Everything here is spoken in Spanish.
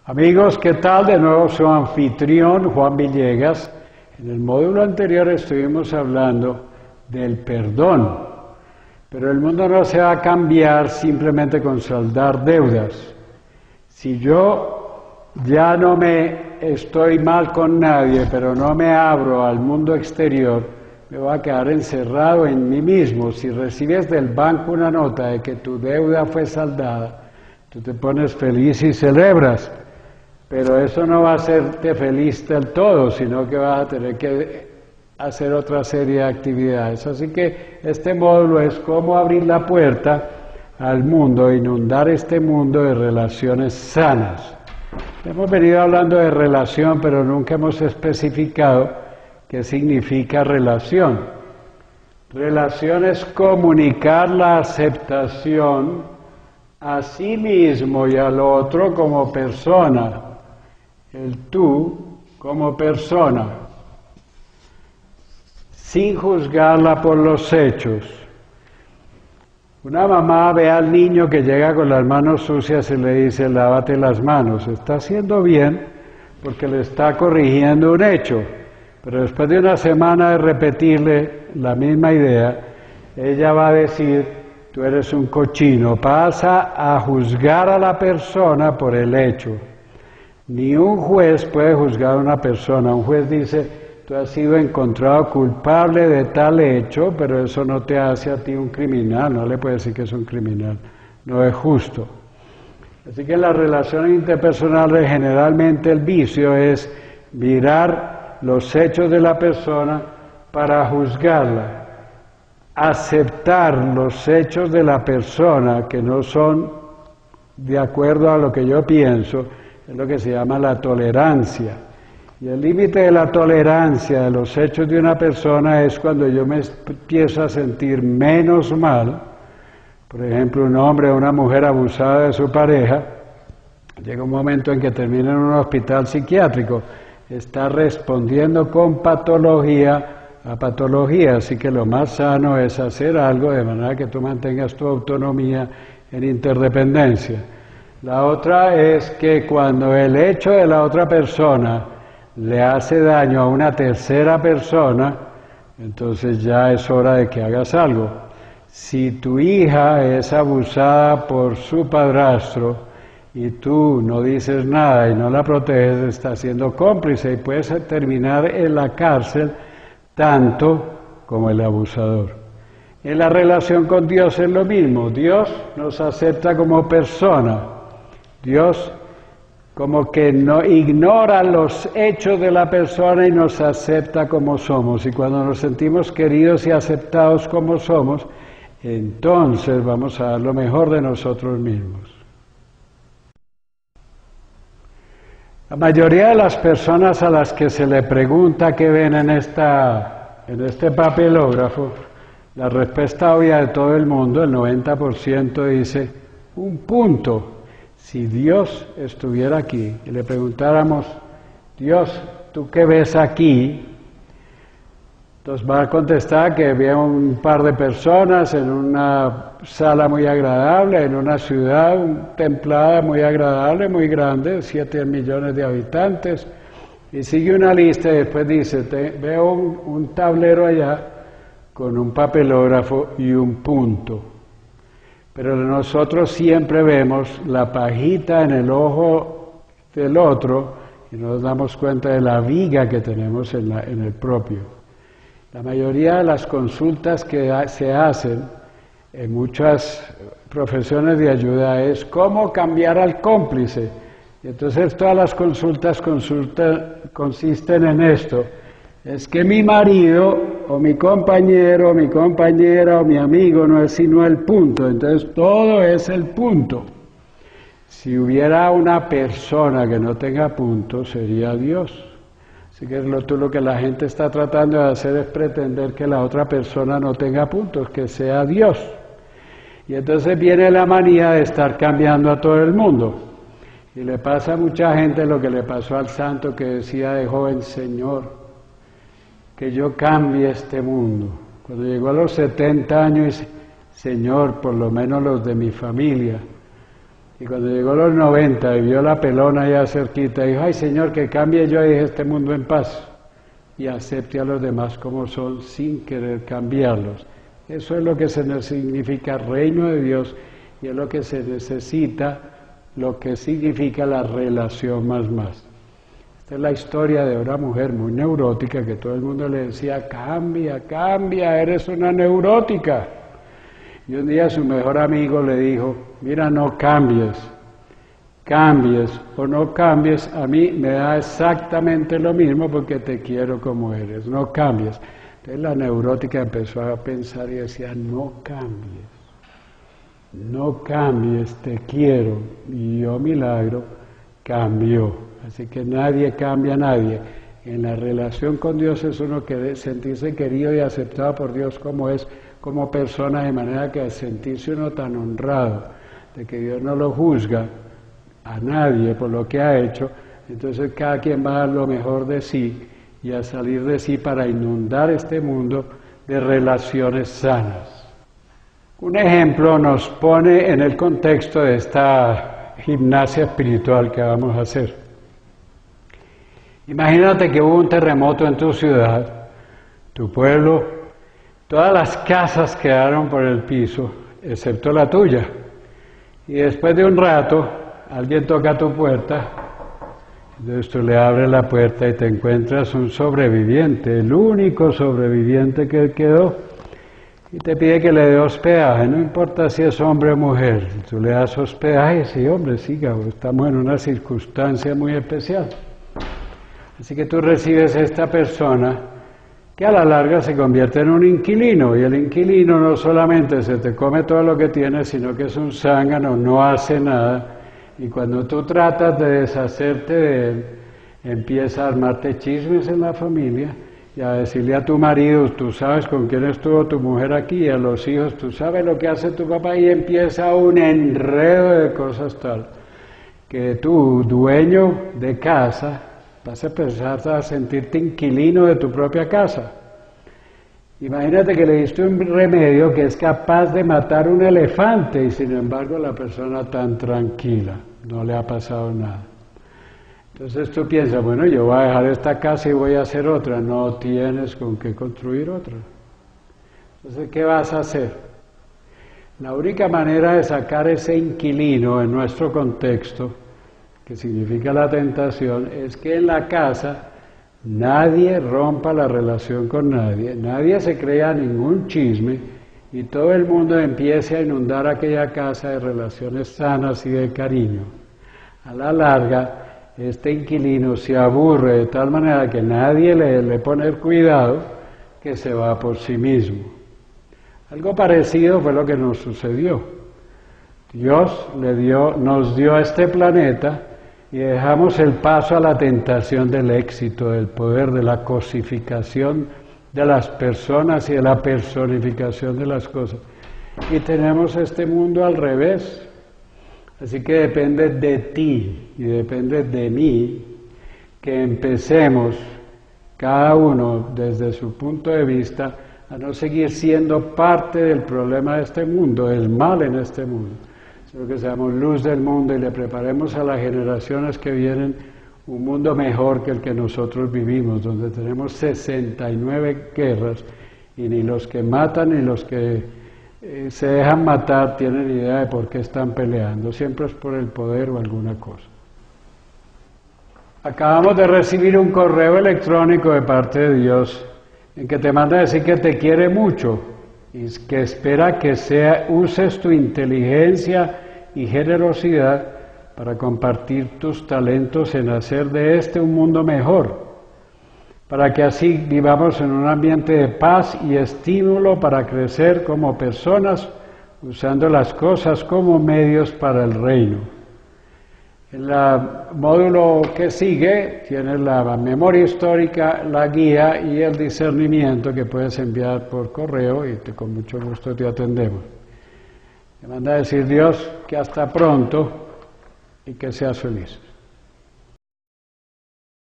Amigos, ¿qué tal? De nuevo su anfitrión, Juan Villegas. En el módulo anterior estuvimos hablando del perdón, pero el mundo no se va a cambiar simplemente con saldar deudas. Si yo ya no me estoy mal con nadie, pero no me abro al mundo exterior, me voy a quedar encerrado en mí mismo. Si recibes del banco una nota de que tu deuda fue saldada, tú te pones feliz y celebras. Pero eso no va a hacerte feliz del todo, sino que vas a tener que hacer otra serie de actividades. Así que este módulo es cómo abrir la puerta al mundo, inundar este mundo de relaciones sanas. Hemos venido hablando de relación, pero nunca hemos especificado qué significa relación. Relación es comunicar la aceptación a sí mismo y al otro como persona. El tú como persona, sin juzgarla por los hechos. Una mamá ve al niño que llega con las manos sucias y le dice, lávate las manos. Está haciendo bien porque le está corrigiendo un hecho, pero después de una semana de repetirle la misma idea, ella va a decir, tú eres un cochino. Pasa a juzgar a la persona por el hecho. Ni un juez puede juzgar a una persona. Un juez dice, tú has sido encontrado culpable de tal hecho, pero eso no te hace a ti un criminal. No le puede decir que es un criminal. No es justo. Así que en las relaciones interpersonales generalmente el vicio es mirar los hechos de la persona para juzgarla. Aceptar los hechos de la persona que no son de acuerdo a lo que yo pienso, es lo que se llama la tolerancia. Y el límite de la tolerancia de los hechos de una persona es cuando yo me empiezo a sentir menos mal. Por ejemplo, un hombre o una mujer abusada de su pareja, llega un momento en que termina en un hospital psiquiátrico, está respondiendo con patología a patología, así que lo más sano es hacer algo de manera que tú mantengas tu autonomía en interdependencia. La otra es que cuando el hecho de la otra persona le hace daño a una tercera persona, entonces ya es hora de que hagas algo. Si tu hija es abusada por su padrastro y tú no dices nada y no la proteges, estás siendo cómplice y puedes terminar en la cárcel tanto como el abusador. En la relación con Dios es lo mismo. Dios nos acepta como persona. Dios como que no ignora los hechos de la persona y nos acepta como somos. Y cuando nos sentimos queridos y aceptados como somos, entonces vamos a dar lo mejor de nosotros mismos. La mayoría de las personas a las que se le pregunta qué ven en este papelógrafo, la respuesta obvia de todo el mundo, el 90% dice un punto. Si Dios estuviera aquí y le preguntáramos, Dios, ¿tú qué ves aquí? Entonces va a contestar que ve un par de personas en una sala muy agradable, en una ciudad templada muy agradable, muy grande, 7 millones de habitantes, y sigue una lista y después dice, veo un tablero allá con un papelógrafo y un punto. Pero nosotros siempre vemos la pajita en el ojo del otro y no nos damos cuenta de la viga que tenemos en el propio. La mayoría de las consultas que se hacen en muchas profesiones de ayuda es cómo cambiar al cómplice. Y entonces todas las consultas consisten en esto. Es que mi marido, o mi compañero, o mi compañera, o mi amigo no es sino el punto. Entonces todo es el punto. Si hubiera una persona que no tenga punto, sería Dios. Así que lo que la gente está tratando de hacer es pretender que la otra persona no tenga puntos, que sea Dios. Y entonces viene la manía de estar cambiando a todo el mundo. Y le pasa a mucha gente lo que le pasó al santo que decía de joven, Señor, que yo cambie este mundo. Cuando llegó a los 70 años, Señor, por lo menos los de mi familia, Y cuando llegó a los 90 y vio la pelona allá cerquita, dijo, ay Señor, que cambie yo y deje este mundo en paz. Y acepte a los demás como son sin querer cambiarlos. Eso es lo que significa reino de Dios y es lo que se necesita, lo que significa la relación más. Esta es la historia de una mujer muy neurótica que todo el mundo le decía, cambia, eres una neurótica. Y un día su mejor amigo le dijo, mira, no cambies o no cambies, a mí me da exactamente lo mismo porque te quiero como eres, no cambies. Entonces la neurótica empezó a pensar y decía, no cambies, te quiero. Y yo, milagro, cambió. Así que nadie cambia a nadie. En la relación con Dios es uno que debe sentirse querido y aceptado por Dios como es, como persona, de manera que al sentirse uno tan honrado de que Dios no lo juzga a nadie por lo que ha hecho, entonces cada quien va a dar lo mejor de sí y a salir de sí para inundar este mundo de relaciones sanas. Un ejemplo nos pone en el contexto de esta gimnasia espiritual que vamos a hacer. Imagínate que hubo un terremoto en tu ciudad, tu pueblo, todas las casas quedaron por el piso, excepto la tuya. Y después de un rato, alguien toca a tu puerta, entonces tú le abres la puerta y te encuentras un sobreviviente, el único sobreviviente que quedó, y te pide que le dé hospedaje, no importa si es hombre o mujer, tú le das hospedaje, sí hombre, siga, estamos en una circunstancia muy especial. Así que tú recibes a esta persona que a la larga se convierte en un inquilino, y el inquilino no solamente se te come todo lo que tienes, sino que es un zángano, no hace nada, y cuando tú tratas de deshacerte de él, empieza a armarte chismes en la familia, y a decirle a tu marido, tú sabes con quién estuvo tu mujer aquí, y a los hijos, tú sabes lo que hace tu papá, y empieza un enredo de cosas tal, que tú, dueño de casa, vas a empezar a sentirte inquilino de tu propia casa. Imagínate que le diste un remedio que es capaz de matar un elefante y sin embargo la persona tan tranquila, no le ha pasado nada. Entonces tú piensas, bueno, yo voy a dejar esta casa y voy a hacer otra. No tienes con qué construir otra. Entonces, ¿qué vas a hacer? La única manera de sacar ese inquilino en nuestro contexto, que significa la tentación, es que en la casa nadie rompa la relación con nadie, nadie se crea ningún chisme y todo el mundo empiece a inundar aquella casa de relaciones sanas y de cariño. A la larga, este inquilino se aburre de tal manera que nadie le pone el cuidado que se va por sí mismo. Algo parecido fue lo que nos sucedió. Dios nos dio a este planeta y dejamos el paso a la tentación del éxito, del poder, de la cosificación de las personas y de la personificación de las cosas. Y tenemos este mundo al revés. Así que depende de ti y depende de mí que empecemos, cada uno desde su punto de vista, a no seguir siendo parte del problema de este mundo, del mal en este mundo, sino que seamos luz del mundo y le preparemos a las generaciones que vienen un mundo mejor que el que nosotros vivimos, donde tenemos 69 guerras y ni los que matan ni los que se dejan matar tienen idea de por qué están peleando, siempre es por el poder o alguna cosa. Acabamos de recibir un correo electrónico de parte de Dios en que te manda a decir que te quiere mucho y que espera que uses tu inteligencia y generosidad para compartir tus talentos en hacer de este un mundo mejor, para que así vivamos en un ambiente de paz y estímulo para crecer como personas, usando las cosas como medios para el reino. En el módulo que sigue tienes la memoria histórica, la guía y el discernimiento que puedes enviar por correo y con mucho gusto te atendemos. Te manda a decir Dios que hasta pronto y que seas feliz.